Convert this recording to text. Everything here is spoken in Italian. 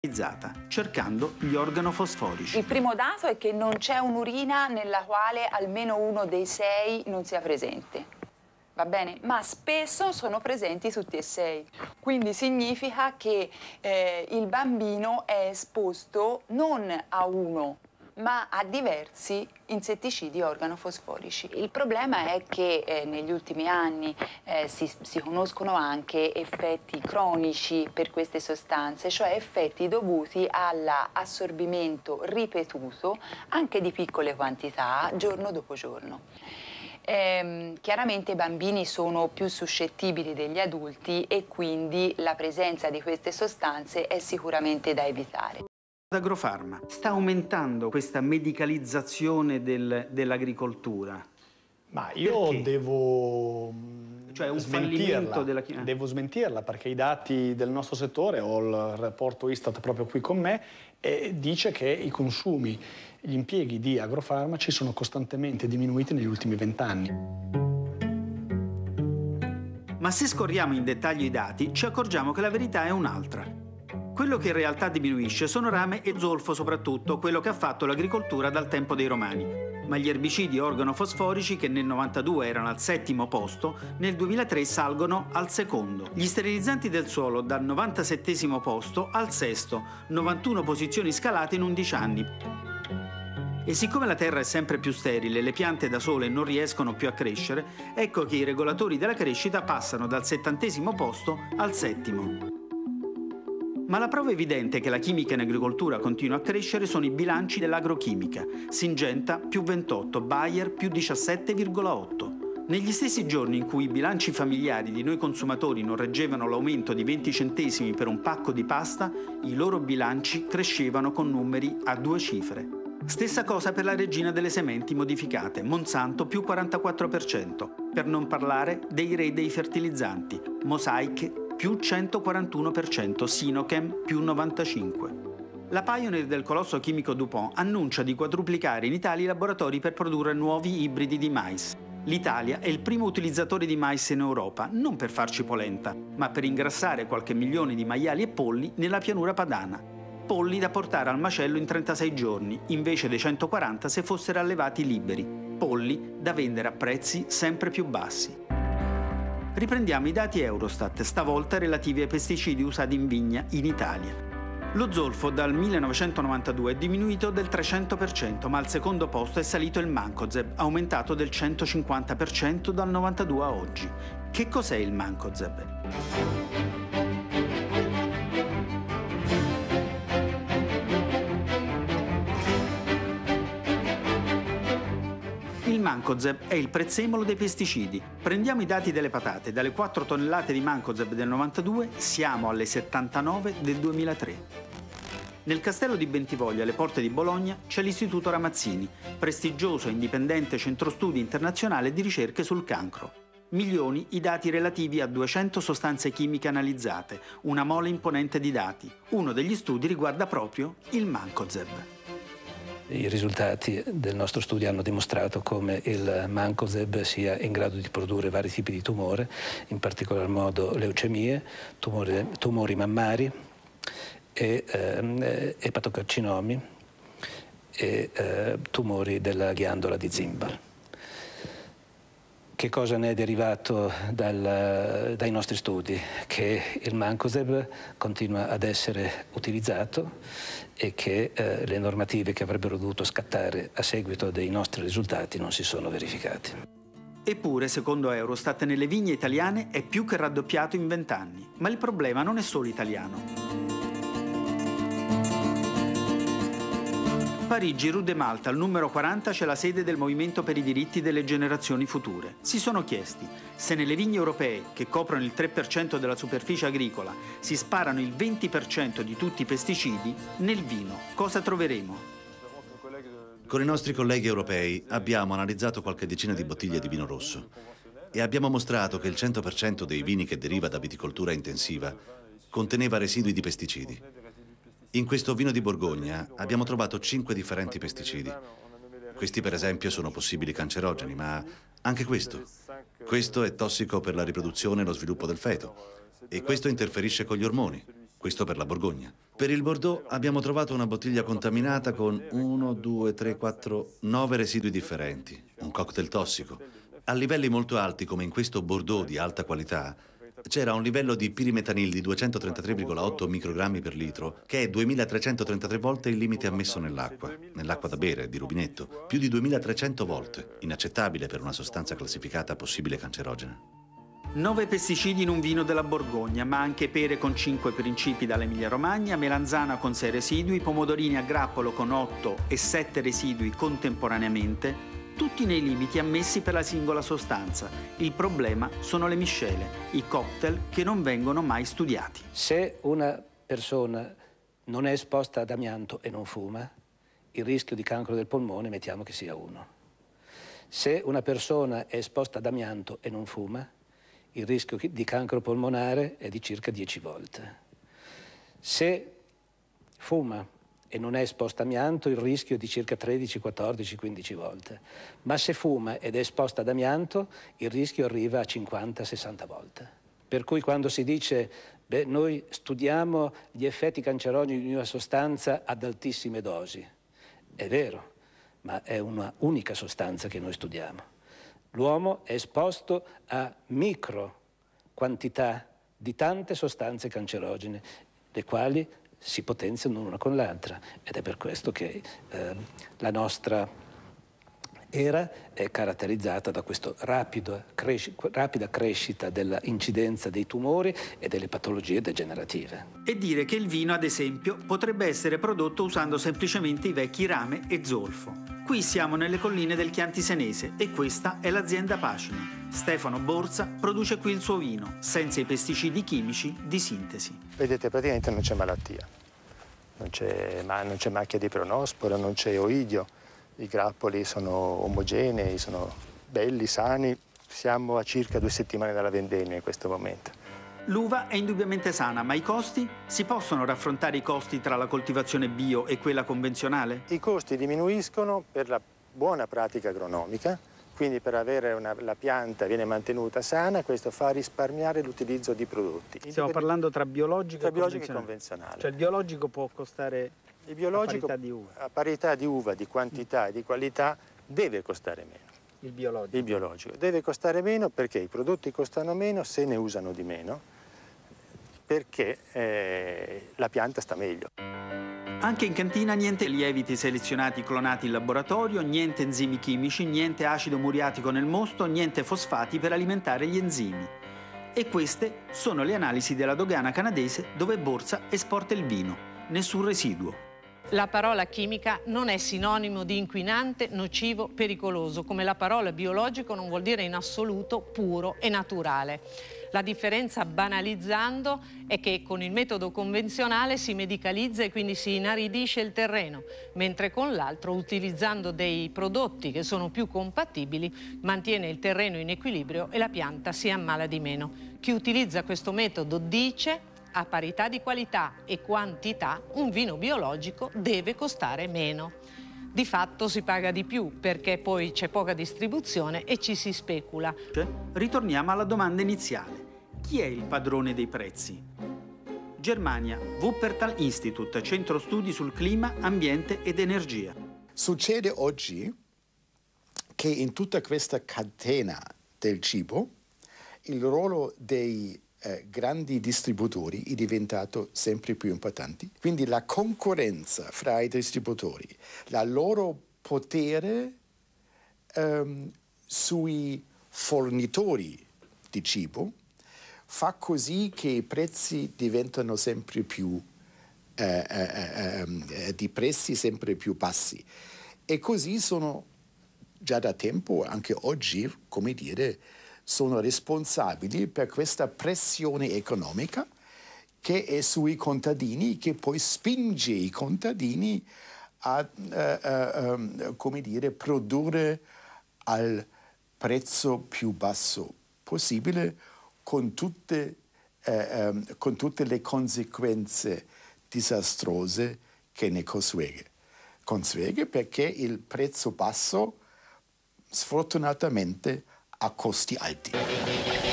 cercando gli organofosforici. Il primo dato è che non c'è un'urina nella quale almeno uno dei 6 non sia presente. Va bene? Ma spesso sono presenti tutti e 6. Quindi significa che il bambino è esposto non a uno, ma a diversi insetticidi organofosforici. Il problema è che negli ultimi anni si conoscono anche effetti cronici per queste sostanze, cioè effetti dovuti all'assorbimento ripetuto anche di piccole quantità giorno dopo giorno. Chiaramente i bambini sono più suscettibili degli adulti e quindi la presenza di queste sostanze è sicuramente da evitare. Agrofarma sta aumentando questa medicalizzazione dell'agricoltura? Ma io perché? Devo Devo smentirla perché i dati del nostro settore, ho il rapporto Istat proprio qui con me, dice che i consumi, gli impieghi di agrofarmaci sono costantemente diminuiti negli ultimi 20 anni. Ma se scorriamo in dettaglio i dati, ci accorgiamo che la verità è un'altra. Quello che in realtà diminuisce sono rame e zolfo soprattutto, quello che ha fatto l'agricoltura dal tempo dei Romani. Ma gli erbicidi organofosforici, che nel 92 erano al 7° posto, nel 2003 salgono al 2°. Gli sterilizzanti del suolo dal 97° posto al 6°, 91 posizioni scalate in 11 anni. E siccome la terra è sempre più sterile e le piante da sole non riescono più a crescere, ecco che i regolatori della crescita passano dal 70° posto al 7°. Ma la prova evidente che la chimica in agricoltura continua a crescere sono i bilanci dell'agrochimica. Syngenta più 28, Bayer più 17,8. Negli stessi giorni in cui i bilanci familiari di noi consumatori non reggevano l'aumento di 20 centesimi per un pacco di pasta, i loro bilanci crescevano con numeri a 2 cifre. Stessa cosa per la regina delle sementi modificate, Monsanto più 44%, per non parlare dei re dei fertilizzanti, Mosaic più 141%, Sinochem più 95%. La Pioneer del colosso chimico DuPont annuncia di quadruplicare in Italia i laboratori per produrre nuovi ibridi di mais. L'Italia è il primo utilizzatore di mais in Europa, non per farci polenta, ma per ingrassare qualche milione di maiali e polli nella pianura padana. Polli da portare al macello in 36 giorni, invece dei 140 se fossero allevati liberi. Polli da vendere a prezzi sempre più bassi. Riprendiamo i dati Eurostat, stavolta relativi ai pesticidi usati in vigna in Italia. Lo zolfo dal 1992 è diminuito del 300%, ma al 2° posto è salito il Mancozeb, aumentato del 150% dal 92 a oggi. Che cos'è il Mancozeb? Il Mancozeb è il prezzemolo dei pesticidi. Prendiamo i dati delle patate. Dalle 4 tonnellate di Mancozeb del 92 siamo alle 79 del 2003. Nel castello di Bentivoglia, alle porte di Bologna, c'è l'Istituto Ramazzini, prestigioso e indipendente centro studi internazionale di ricerche sul cancro. Milioni i dati relativi a 200 sostanze chimiche analizzate, una mole imponente di dati. Uno degli studi riguarda proprio il Mancozeb. I risultati del nostro studio hanno dimostrato come il Mancozeb sia in grado di produrre vari tipi di tumore, in particolar modo leucemie, tumori mammari, epatocarcinomi e tumori della ghiandola di Zimbal. Che cosa ne è derivato dai nostri studi? Che il Mancozeb continua ad essere utilizzato e che le normative che avrebbero dovuto scattare a seguito dei nostri risultati non si sono verificate. Eppure, secondo Eurostat, nelle vigne italiane è più che raddoppiato in 20 anni. Ma il problema non è solo italiano. Parigi, Rue de Malta, al numero 40, c'è la sede del Movimento per i diritti delle generazioni future. Si sono chiesti, se nelle vigne europee, che coprono il 3% della superficie agricola, si sparano il 20% di tutti i pesticidi, nel vino cosa troveremo? Con i nostri colleghi europei abbiamo analizzato qualche decina di bottiglie di vino rosso e abbiamo mostrato che il 100% dei vini che deriva da viticoltura intensiva conteneva residui di pesticidi. In questo vino di Borgogna abbiamo trovato 5 differenti pesticidi. Questi per esempio sono possibili cancerogeni, ma anche questo. Questo è tossico per la riproduzione e lo sviluppo del feto e questo interferisce con gli ormoni. Questo per la Borgogna. Per il Bordeaux abbiamo trovato una bottiglia contaminata con 1, 2, 3, 4, 9 residui differenti. Un cocktail tossico. A livelli molto alti, come in questo Bordeaux di alta qualità, c'era un livello di pirimetanil di 233,8 microgrammi per litro, che è 2333 volte il limite ammesso nell'acqua da bere, di rubinetto, più di 2300 volte, inaccettabile per una sostanza classificata possibile cancerogena. 9 pesticidi in un vino della Borgogna, ma anche pere con 5 principi dall'Emilia Romagna, melanzana con 6 residui, pomodorini a grappolo con 8 e 7 residui contemporaneamente, tutti nei limiti ammessi per la singola sostanza. Il problema sono le miscele, i cocktail che non vengono mai studiati. Se una persona non è esposta ad amianto e non fuma, il rischio di cancro del polmone mettiamo che sia 1. Se una persona è esposta ad amianto e non fuma, il rischio di cancro polmonare è di circa 10 volte. Se fuma e non è esposta a amianto, il rischio è di circa 13, 14, 15 volte. Ma se fuma ed è esposta ad amianto, il rischio arriva a 50, 60 volte. Per cui quando si dice, beh, noi studiamo gli effetti cancerogeni di una sostanza ad altissime dosi, è vero, ma è una unica sostanza che noi studiamo. L'uomo è esposto a micro quantità di tante sostanze cancerogene, le quali si potenziano l'una con l'altra, ed è per questo che la nostra era è caratterizzata da questa rapida crescita dell'incidenza dei tumori e delle patologie degenerative. E dire che il vino, ad esempio, potrebbe essere prodotto usando semplicemente i vecchi rame e zolfo. Qui siamo nelle colline del Chianti Senese e questa è l'azienda Pacina. Stefano Borsa produce qui il suo vino, senza i pesticidi chimici di sintesi. Vedete, praticamente non c'è malattia, non c'è macchia di peronospora, non c'è oidio, i grappoli sono omogenei, sono belli, sani. Siamo a circa 2 settimane dalla vendemmia in questo momento. L'uva è indubbiamente sana, ma i costi? Si possono raffrontare i costi tra la coltivazione bio e quella convenzionale? I costi diminuiscono per la buona pratica agronomica, quindi per avere la pianta viene mantenuta sana, questo fa risparmiare l'utilizzo di prodotti. Stiamo parlando tra biologico e convenzionale. Cioè il biologico può costare il biologico, a parità di uva? A parità di uva, di quantità e di qualità, deve costare meno. Il biologico? Il biologico. Deve costare meno perché i prodotti costano meno se ne usano di meno, perché la pianta sta meglio. Anche in cantina niente lieviti selezionati clonati in laboratorio, niente enzimi chimici, niente acido muriatico nel mosto, niente fosfati per alimentare gli enzimi. E queste sono le analisi della dogana canadese dove Borsa esporta il vino. Nessun residuo. La parola chimica non è sinonimo di inquinante, nocivo, pericoloso, come la parola biologico non vuol dire in assoluto puro e naturale. La differenza, banalizzando, è che con il metodo convenzionale si medicalizza e quindi si inaridisce il terreno, mentre con l'altro, utilizzando dei prodotti che sono più compatibili, mantiene il terreno in equilibrio e la pianta si ammala di meno. Chi utilizza questo metodo dice: a parità di qualità e quantità, un vino biologico deve costare meno. Di fatto si paga di più perché poi c'è poca distribuzione e ci si specula. Ritorniamo alla domanda iniziale. Chi è il padrone dei prezzi? Germania, Wuppertal Institute, centro studi sul clima, ambiente ed energia. Succede oggi che in tutta questa catena del cibo il ruolo dei grandi distributori è diventato sempre più importante. Quindi la concorrenza fra i distributori, la loro potere sui fornitori di cibo fa così che i prezzi diventano sempre più di prezzi sempre più bassi. E così sono già da tempo, anche oggi, come dire, sono responsabili per questa pressione economica che è sui contadini, che poi spinge i contadini a come dire, produrre al prezzo più basso possibile con tutte le conseguenze disastrose che ne consegue. Consegue perché il prezzo basso sfortunatamente a costi alti.